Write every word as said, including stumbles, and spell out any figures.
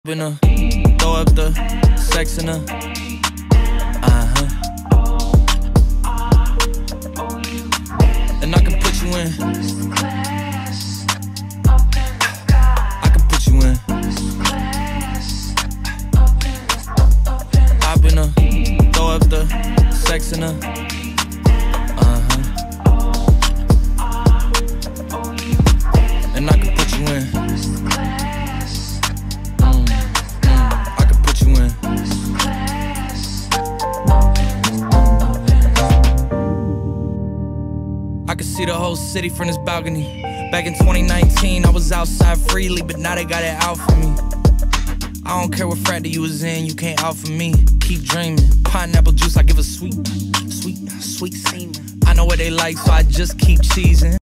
Throw up the sex in her. Uh-huh. And I can put you in. I can put you in. Hop in her. Throw up the sex in her. Uh-huh. And I can put you in. I can see the whole city from this balcony. Back in twenty nineteen, I was outside freely, but now they got it out for me. I don't care what frat you was in, you can't out for me. Keep dreaming. Pineapple juice, I give a sweet, sweet, sweet semen. I know what they like, so I just keep cheesing.